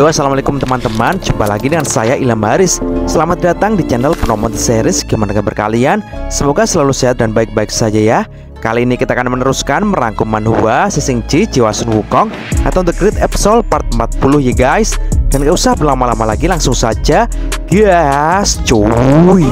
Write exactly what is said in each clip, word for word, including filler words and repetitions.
Halo, assalamualaikum teman-teman. Jumpa lagi dengan saya Ilham Haris. Selamat datang di channel Promote Series. Gimana kabar kalian? Semoga selalu sehat dan baik-baik saja ya. Kali ini kita akan meneruskan merangkum manhwa Sisingji Jiwa Sun Wukong atau The Great Episode part empat puluh ya guys. Dan gak usah berlama-lama lagi, langsung saja gas cuy.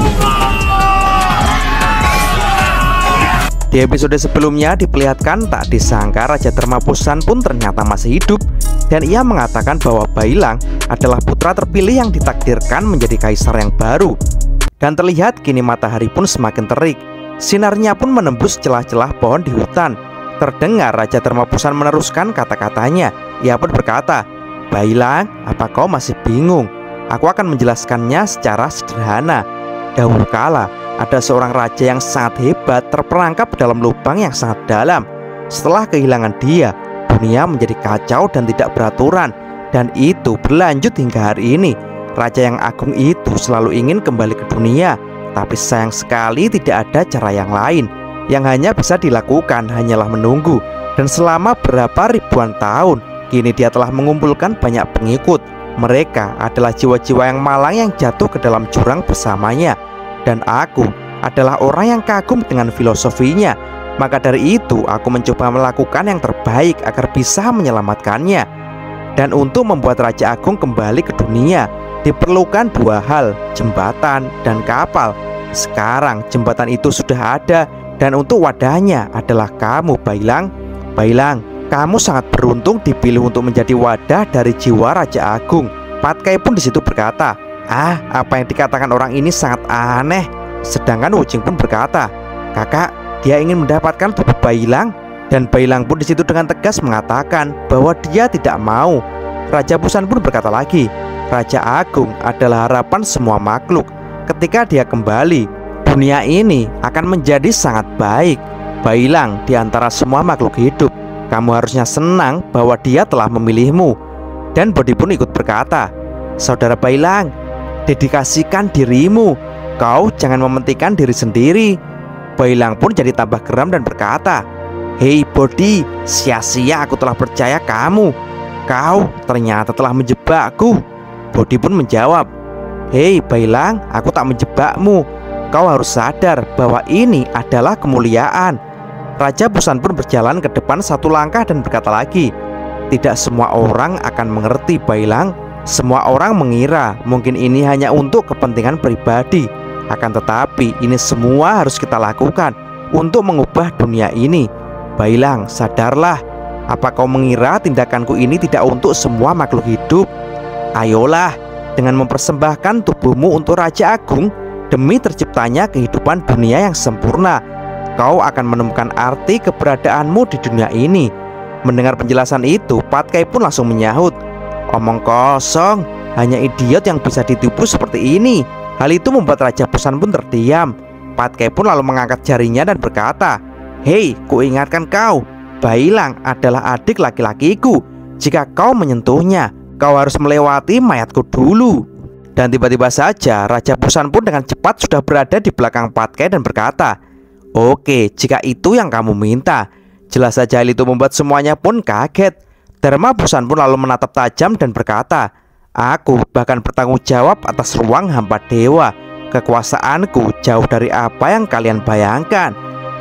Di episode sebelumnya diperlihatkan tak disangka Raja Darmapusan pun ternyata masih hidup. Dan ia mengatakan bahwa Bailang adalah putra terpilih yang ditakdirkan menjadi kaisar yang baru. Dan terlihat kini matahari pun semakin terik. Sinarnya pun menembus celah-celah pohon di hutan. Terdengar Raja Darmapusan meneruskan kata-katanya. Ia pun berkata, "Bailang, apa kau masih bingung? Aku akan menjelaskannya secara sederhana. Dahulu kala ada seorang raja yang sangat hebat terperangkap dalam lubang yang sangat dalam. Setelah kehilangan dia, dunia menjadi kacau dan tidak beraturan. Dan itu berlanjut hingga hari ini. Raja yang agung itu selalu ingin kembali ke dunia, tapi sayang sekali tidak ada cara yang lain. Yang hanya bisa dilakukan hanyalah menunggu. Dan selama berapa ribuan tahun, kini dia telah mengumpulkan banyak pengikut. Mereka adalah jiwa-jiwa yang malang yang jatuh ke dalam jurang bersamanya. Dan aku adalah orang yang kagum dengan filosofinya. Maka dari itu aku mencoba melakukan yang terbaik agar bisa menyelamatkannya. Dan untuk membuat Raja Agung kembali ke dunia diperlukan dua hal, jembatan dan kapal. Sekarang jembatan itu sudah ada, dan untuk wadahnya adalah kamu, Bailang. Bailang, kamu sangat beruntung dipilih untuk menjadi wadah dari jiwa Raja Agung." Patkai pun disitu berkata, "Ah, apa yang dikatakan orang ini sangat aneh." Sedangkan Wuching pun berkata, "Kakak, dia ingin mendapatkan tubuh Bailang." Dan Bailang pun disitu dengan tegas mengatakan bahwa dia tidak mau. Raja Pusan pun berkata lagi, "Raja Agung adalah harapan semua makhluk. Ketika dia kembali, dunia ini akan menjadi sangat baik. Bailang di antara semua makhluk hidup. Kamu harusnya senang bahwa dia telah memilihmu." Dan Bodhi pun ikut berkata, "Saudara Bailang, dedikasikan dirimu. Kau jangan mementingkan diri sendiri." Bailang pun jadi tambah geram dan berkata, "Hei Bodhi, sia-sia aku telah percaya kamu. Kau ternyata telah menjebakku." Bodhi pun menjawab, "Hei Bailang, aku tak menjebakmu. Kau harus sadar bahwa ini adalah kemuliaan." Raja Pusan pun berjalan ke depan satu langkah dan berkata lagi, "Tidak semua orang akan mengerti Bailang. Semua orang mengira mungkin ini hanya untuk kepentingan pribadi. Akan tetapi ini semua harus kita lakukan untuk mengubah dunia ini. Bailang, sadarlah. Apa kau mengira tindakanku ini tidak untuk semua makhluk hidup? Ayolah, dengan mempersembahkan tubuhmu untuk Raja Agung, demi terciptanya kehidupan dunia yang sempurna, kau akan menemukan arti keberadaanmu di dunia ini." Mendengar penjelasan itu, Patkai pun langsung menyahut, "Omong kosong, hanya idiot yang bisa ditipu seperti ini." Hal itu membuat Raja Pusan pun terdiam. Patkai pun lalu mengangkat jarinya dan berkata, "Hei, kuingatkan kau, Bailang adalah adik laki-lakiku. Jika kau menyentuhnya, kau harus melewati mayatku dulu." Dan tiba-tiba saja Raja Pusan pun dengan cepat sudah berada di belakang Patkai dan berkata, "Oke, jika itu yang kamu minta." Jelas saja hal itu membuat semuanya pun kaget. Darmapusan pun lalu menatap tajam dan berkata, "Aku bahkan bertanggung jawab atas ruang hampa dewa. Kekuasaanku jauh dari apa yang kalian bayangkan."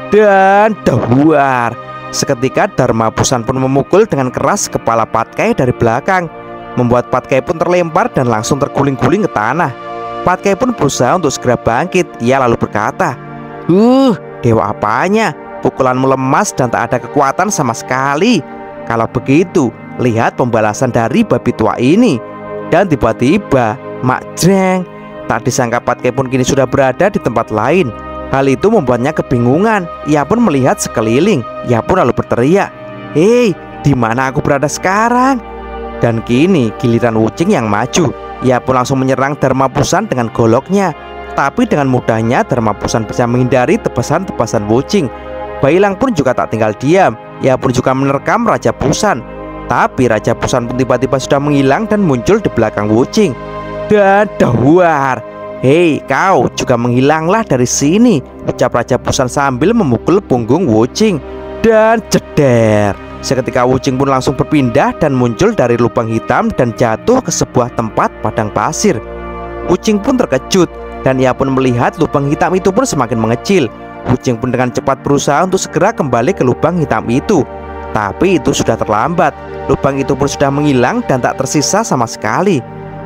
Dan dahuar, seketika Darmapusan pun memukul dengan keras kepala Patkai dari belakang, membuat Patkai pun terlempar dan langsung terguling-guling ke tanah. Patkai pun berusaha untuk segera bangkit. Ia lalu berkata, "Huh, dewa apanya? Pukulanmu lemas dan tak ada kekuatan sama sekali. Kalau begitu, lihat pembalasan dari babi tua ini." Dan tiba-tiba, mak jreng, tak disangka Patkai pun kini sudah berada di tempat lain. Hal itu membuatnya kebingungan. Ia pun melihat sekeliling. Ia pun lalu berteriak, "Hei, di mana aku berada sekarang?" Dan kini giliran Wuching yang maju. Ia pun langsung menyerang Darmapusan dengan goloknya. Tapi dengan mudahnya Darmapusan bisa menghindari tebasan-tebasan Wuching. Bailang pun juga tak tinggal diam. Ia pun juga menerkam Raja Pusan. Tapi Raja Pusan pun tiba-tiba sudah menghilang dan muncul di belakang Wuching. Dan dahuar, "Hei, kau juga menghilanglah dari sini," ucap Raja Pusan sambil memukul punggung Wuching. Dan jeder, Seketika Wuching pun langsung berpindah dan muncul dari lubang hitam dan jatuh ke sebuah tempat padang pasir. Wuching pun terkejut dan ia pun melihat lubang hitam itu pun semakin mengecil. Wuching pun dengan cepat berusaha untuk segera kembali ke lubang hitam itu. Tapi itu sudah terlambat. Lubang itu pun sudah menghilang dan tak tersisa sama sekali.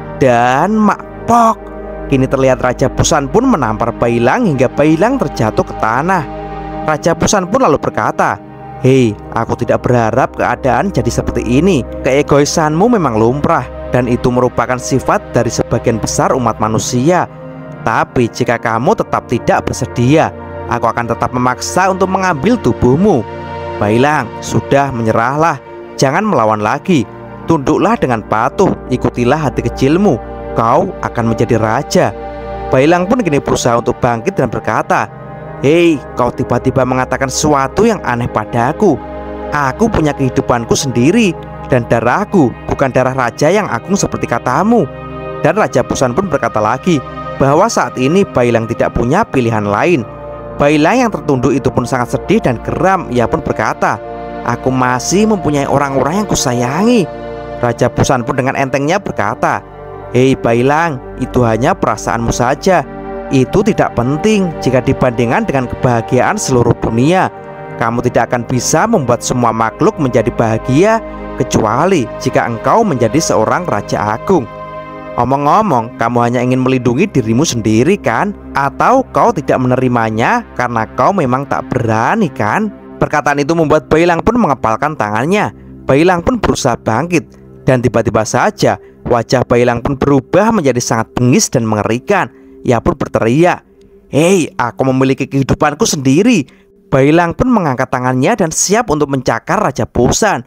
Dan makpok, kini terlihat Raja Busan pun menampar Bailang hingga Bailang terjatuh ke tanah. Raja Busan pun lalu berkata, "Hei, aku tidak berharap keadaan jadi seperti ini. Keegoisanmu memang lumrah dan itu merupakan sifat dari sebagian besar umat manusia. Tapi jika kamu tetap tidak bersedia, aku akan tetap memaksa untuk mengambil tubuhmu. Bailang, sudah menyerahlah. Jangan melawan lagi. Tunduklah dengan patuh, ikutilah hati kecilmu. Kau akan menjadi raja." Bailang pun kini berusaha untuk bangkit dan berkata, "Hei, kau tiba-tiba mengatakan sesuatu yang aneh padaku. Aku punya kehidupanku sendiri dan darahku bukan darah raja yang agung seperti katamu." Dan Raja Busan pun berkata lagi bahwa saat ini Bailang tidak punya pilihan lain. Bailang yang tertunduk itu pun sangat sedih dan geram. Ia pun berkata, "Aku masih mempunyai orang-orang yang kusayangi." Raja Busan pun dengan entengnya berkata, "Hei Bailang, itu hanya perasaanmu saja. Itu tidak penting jika dibandingkan dengan kebahagiaan seluruh dunia. Kamu tidak akan bisa membuat semua makhluk menjadi bahagia kecuali jika engkau menjadi seorang raja agung. Omong-omong, kamu hanya ingin melindungi dirimu sendiri kan? Atau kau tidak menerimanya karena kau memang tak berani kan?" Perkataan itu membuat Bailang pun mengepalkan tangannya. Bailang pun berusaha bangkit dan tiba-tiba saja wajah Bailang pun berubah menjadi sangat bengis dan mengerikan. Ia pun berteriak, "Hei, aku memiliki kehidupanku sendiri." Bailang pun mengangkat tangannya dan siap untuk mencakar Raja Busan.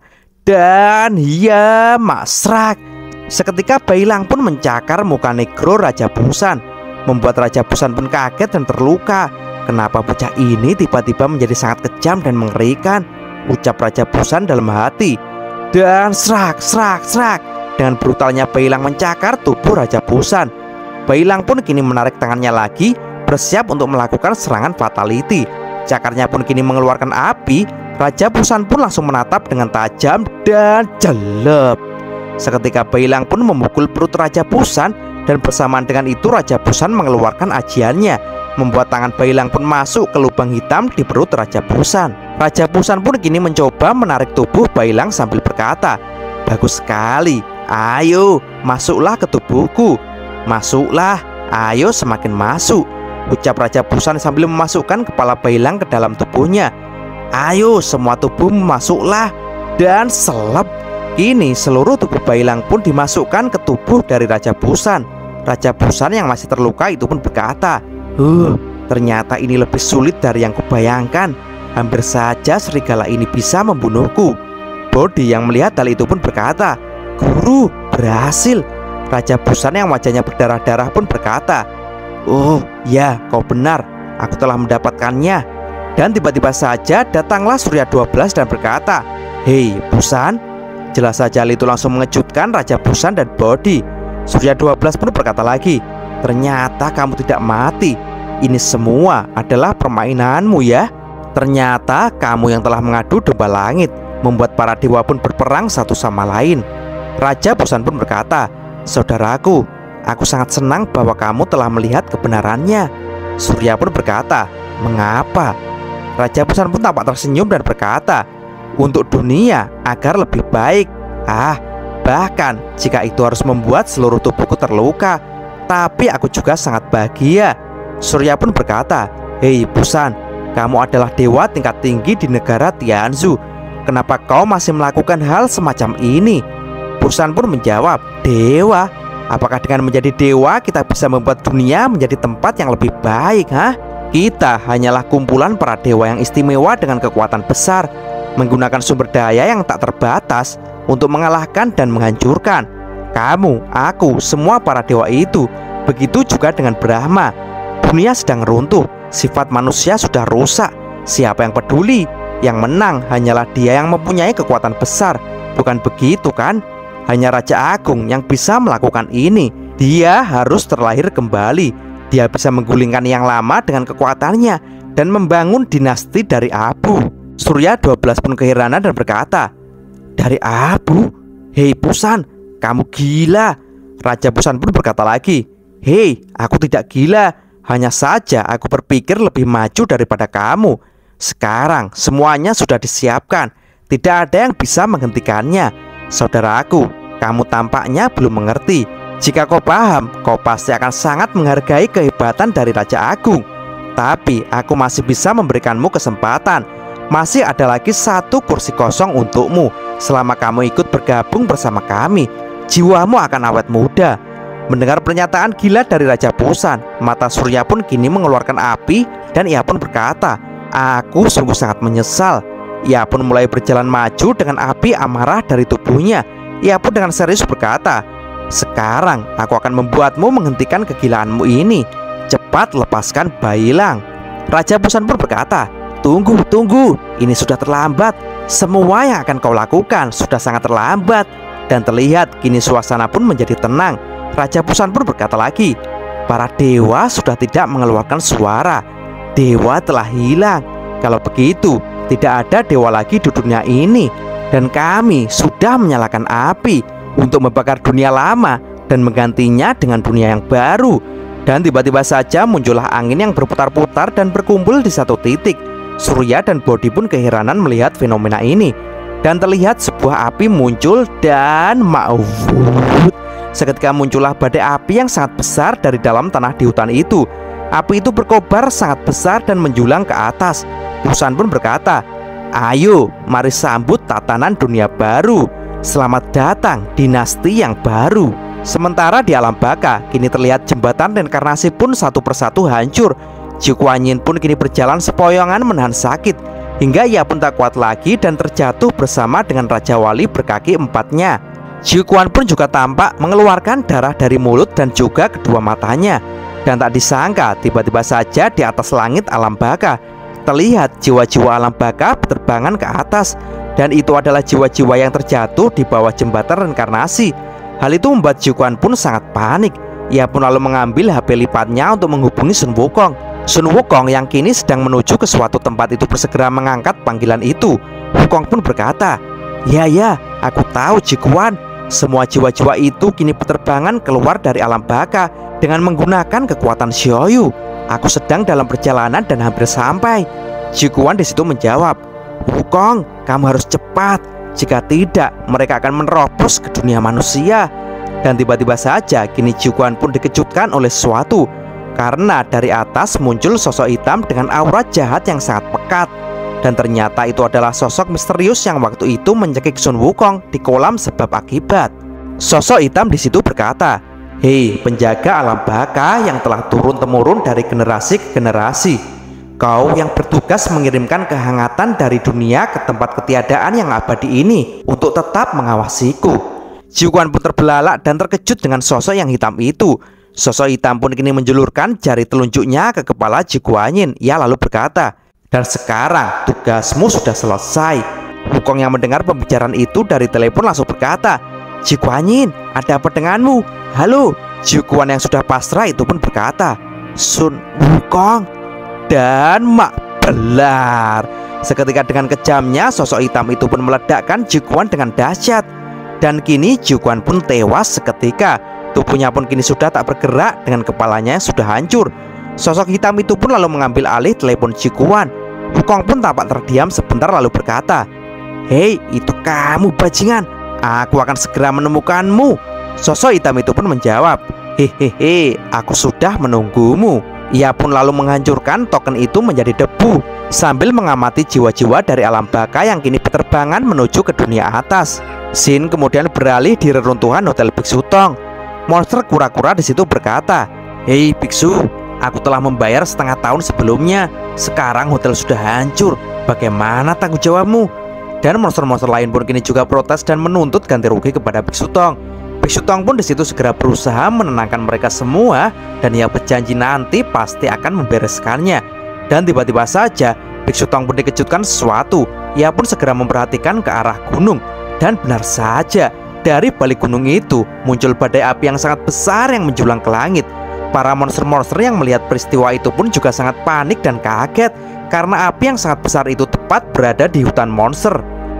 Dan ya masrak, seketika Bailang pun mencakar muka negro Raja Busan, membuat Raja Busan pun kaget dan terluka. Kenapa bocah ini tiba-tiba menjadi sangat kejam dan mengerikan, ucap Raja Busan dalam hati. Dan serak, serak, serak, dengan brutalnya Bailang mencakar tubuh Raja Busan. Bailang pun kini menarik tangannya lagi, bersiap untuk melakukan serangan fatality. Cakarnya pun kini mengeluarkan api. Raja Busan pun langsung menatap dengan tajam dan jelek. Seketika Bailang pun memukul perut Raja Busan, dan bersamaan dengan itu Raja Busan mengeluarkan ajiannya, membuat tangan Bailang pun masuk ke lubang hitam di perut Raja Busan. Raja Busan pun kini mencoba menarik tubuh Bailang sambil berkata, "Bagus sekali, ayo masuklah ke tubuhku. Masuklah, ayo semakin masuk," ucap Raja Busan sambil memasukkan kepala Bailang ke dalam tubuhnya. "Ayo semua tubuhmu masuklah." Dan selep, kini seluruh tubuh Bailang pun dimasukkan ke tubuh dari Raja Busan. Raja Busan yang masih terluka itu pun berkata, Huh, ternyata ini lebih sulit dari yang kubayangkan. Hampir saja serigala ini bisa membunuhku." Bodi yang melihat hal itu pun berkata, "Guru, berhasil." Raja Busan yang wajahnya berdarah-darah pun berkata, "Oh ya, kau benar, aku telah mendapatkannya." Dan tiba-tiba saja datanglah Surya dua belas dan berkata, "Hei Busan." Jelas saja hal itu langsung mengejutkan Raja Busan dan Bodi. Surya dua belas pun berkata lagi, "Ternyata kamu tidak mati. Ini semua adalah permainanmu ya. Ternyata kamu yang telah mengadu domba langit, membuat para dewa pun berperang satu sama lain." Raja Busan pun berkata, "Saudaraku, aku sangat senang bahwa kamu telah melihat kebenarannya." Surya pun berkata, "Mengapa?" Raja Busan pun tampak tersenyum dan berkata, "Untuk dunia agar lebih baik. Ah, bahkan jika itu harus membuat seluruh tubuhku terluka, tapi aku juga sangat bahagia." Surya pun berkata, "Hei Busan, kamu adalah dewa tingkat tinggi di negara Tianzu. Kenapa kau masih melakukan hal semacam ini?" Busan pun menjawab, "Dewa? Apakah dengan menjadi dewa kita bisa membuat dunia menjadi tempat yang lebih baik, hah? Kita hanyalah kumpulan para dewa yang istimewa dengan kekuatan besar, menggunakan sumber daya yang tak terbatas untuk mengalahkan dan menghancurkan. Kamu, aku, semua para dewa itu. Begitu juga dengan Brahma. Dunia sedang runtuh, sifat manusia sudah rusak. Siapa yang peduli? Yang menang hanyalah dia yang mempunyai kekuatan besar. Bukan begitu kan? Hanya Raja Agung yang bisa melakukan ini. Dia harus terlahir kembali. Dia bisa menggulingkan yang lama dengan kekuatannya dan membangun dinasti dari abu." Surya dua belas pun keheranan dan berkata, dari abu? Hei Pusan, kamu gila. Raja Pusan pun berkata lagi, hei, aku tidak gila. Hanya saja aku berpikir lebih maju daripada kamu. Sekarang semuanya sudah disiapkan. Tidak ada yang bisa menghentikannya. Saudaraku, kamu tampaknya belum mengerti. Jika kau paham, kau pasti akan sangat menghargai kehebatan dari Raja Agung. Tapi aku masih bisa memberikanmu kesempatan. Masih ada lagi satu kursi kosong untukmu. Selama kamu ikut bergabung bersama kami, jiwamu akan awet muda. Mendengar pernyataan gila dari Raja Pusan, mata Surya pun kini mengeluarkan api. Dan ia pun berkata, aku sungguh sangat menyesal. Ia pun mulai berjalan maju dengan api amarah dari tubuhnya. Ia pun dengan serius berkata, sekarang aku akan membuatmu menghentikan kegilaanmu ini. Cepat lepaskan Bailang. Raja Pusan pun berkata, tunggu, tunggu, ini sudah terlambat. Semua yang akan kau lakukan sudah sangat terlambat. Dan terlihat kini suasana pun menjadi tenang. Raja Pusan pun berkata lagi, para dewa sudah tidak mengeluarkan suara. Dewa telah hilang. Kalau begitu, tidak ada dewa lagi di dunia ini. Dan kami sudah menyalakan api untuk membakar dunia lama dan menggantinya dengan dunia yang baru. Dan tiba-tiba saja muncullah angin yang berputar-putar dan berkumpul di satu titik. Surya dan Bodhi pun keheranan melihat fenomena ini. Dan terlihat sebuah api muncul dan maut. Seketika muncullah badai api yang sangat besar dari dalam tanah di hutan itu. Api itu berkobar sangat besar dan menjulang ke atas. Pusan pun berkata, ayo mari sambut tatanan dunia baru. Selamat datang dinasti yang baru. Sementara di alam baka, kini terlihat jembatan reinkarnasi pun satu persatu hancur. Jiu Kuan Yin pun kini berjalan sepoyongan menahan sakit, hingga ia pun tak kuat lagi dan terjatuh bersama dengan Raja Wali berkaki empatnya. Jiu Kuan pun juga tampak mengeluarkan darah dari mulut dan juga kedua matanya. Dan tak disangka, tiba-tiba saja di atas langit alam baka terlihat jiwa-jiwa alam baka berterbangan ke atas. Dan itu adalah jiwa-jiwa yang terjatuh di bawah jembatan reinkarnasi. Hal itu membuat Jiu Kuan pun sangat panik. Ia pun lalu mengambil H P lipatnya untuk menghubungi Sun Wukong. Sun Wukong yang kini sedang menuju ke suatu tempat itu bersegera mengangkat panggilan itu. Wukong pun berkata, ya ya, aku tahu Jiu Kuan. Semua jiwa-jiwa itu kini berterbangan keluar dari alam baka dengan menggunakan kekuatan Xiaoyu. Aku sedang dalam perjalanan dan hampir sampai. Jiu Kuan di situ menjawab, Wukong, kamu harus cepat. Jika tidak, mereka akan menerobos ke dunia manusia. Dan tiba-tiba saja kini Jiu Kuan pun dikejutkan oleh sesuatu. Karena dari atas muncul sosok hitam dengan aura jahat yang sangat pekat. Dan ternyata itu adalah sosok misterius yang waktu itu mencekik Sun Wukong di kolam sebab akibat. Sosok hitam di situ berkata, hei penjaga alam baka yang telah turun-temurun dari generasi ke generasi, kau yang bertugas mengirimkan kehangatan dari dunia ke tempat ketiadaan yang abadi ini untuk tetap mengawasiku. Jiu Kuan pun terbelalak dan terkejut dengan sosok yang hitam itu. Sosok hitam pun kini menjulurkan jari telunjuknya ke kepala Jiu Kuan Yin. Ia lalu berkata, dan sekarang tugasmu sudah selesai. Wukong yang mendengar pembicaraan itu dari telepon langsung berkata, Jiu Kuan Yin, ada apa denganmu? Halo. Jiu Kuan yang sudah pasrah itu pun berkata, Sun Wukong. Dan mak belar. Seketika dengan kejamnya sosok hitam itu pun meledakkan Jiu Kuan dengan dahsyat. Dan kini Jiu Kuan pun tewas seketika. Tubuhnya pun kini sudah tak bergerak dengan kepalanya yang sudah hancur. Sosok hitam itu pun lalu mengambil alih telepon Jiu Kuan. Wukong pun tampak terdiam sebentar lalu berkata, hei, itu kamu bajingan. Aku akan segera menemukanmu. Sosok hitam itu pun menjawab, hehehe, aku sudah menunggumu. Ia pun lalu menghancurkan token itu menjadi debu sambil mengamati jiwa-jiwa dari alam baka yang kini berterbangan menuju ke dunia atas. Sin kemudian beralih di reruntuhan Hotel Biksu Tong. Monster kura-kura di situ berkata, hei biksu, aku telah membayar setengah tahun sebelumnya. Sekarang hotel sudah hancur. Bagaimana tanggung jawabmu? Dan monster-monster lain pun kini juga protes dan menuntut ganti rugi kepada Biksu Tong. Biksu Tong pun di situ segera berusaha menenangkan mereka semua dan ia berjanji nanti pasti akan membereskannya. Dan tiba-tiba saja Biksu Tong pun dikejutkan sesuatu. Ia pun segera memperhatikan ke arah gunung. Dan benar saja, dari balik gunung itu muncul badai api yang sangat besar yang menjulang ke langit. Para monster-monster yang melihat peristiwa itu pun juga sangat panik dan kaget karena api yang sangat besar itu tepat berada di hutan monster.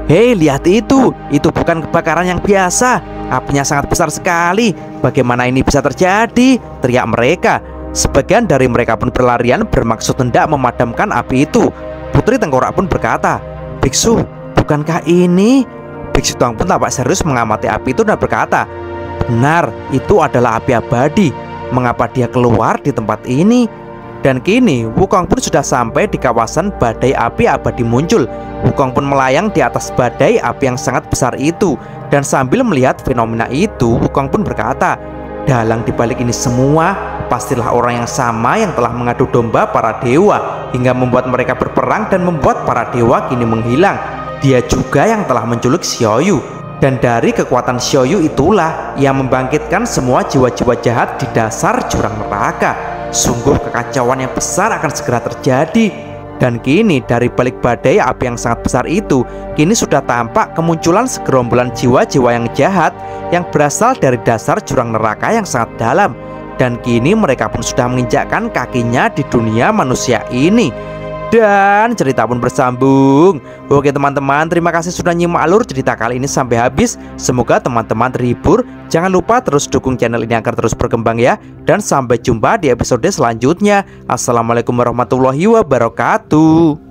Hei, lihat itu, itu bukan kebakaran yang biasa. Apinya sangat besar sekali. Bagaimana ini bisa terjadi? Teriak mereka. Sebagian dari mereka pun berlarian bermaksud hendak memadamkan api itu. Putri Tengkorak pun berkata, "Biksu, bukankah ini?" Biksu Tuang pun tampak serius mengamati api itu dan berkata, "Benar, itu adalah api abadi. Mengapa dia keluar di tempat ini?" Dan kini Wukong pun sudah sampai di kawasan badai api abadi muncul. Wukong pun melayang di atas badai api yang sangat besar itu. Dan sambil melihat fenomena itu, Wukong pun berkata, "Dalang dibalik ini semua pastilah orang yang sama yang telah mengadu domba para dewa hingga membuat mereka berperang dan membuat para dewa kini menghilang. Dia juga yang telah menculik Xiaoyu. Dan dari kekuatan Xiaoyu itulah ia membangkitkan semua jiwa-jiwa jahat di dasar jurang neraka. Sungguh kekacauan yang besar akan segera terjadi." Dan kini dari balik badai api yang sangat besar itu, kini sudah tampak kemunculan segerombolan jiwa-jiwa yang jahat yang berasal dari dasar jurang neraka yang sangat dalam. Dan kini mereka pun sudah menginjakkan kakinya di dunia manusia ini. Dan cerita pun bersambung. Oke teman-teman, terima kasih sudah nyimak alur cerita kali ini sampai habis. Semoga teman-teman terhibur. Jangan lupa terus dukung channel ini agar terus berkembang ya. Dan sampai jumpa di episode selanjutnya. Assalamualaikum warahmatullahi wabarakatuh.